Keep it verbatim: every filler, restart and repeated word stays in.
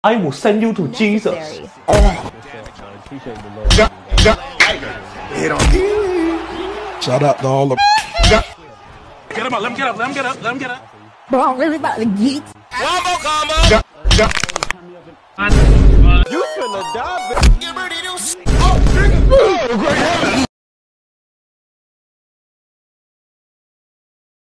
I will send you to Jesus. Shout out to all the. Get him up, let him get up, let him get up, let him get up. Bro, I'm really about to geek. One more combo! You shouldn't have died, bitch.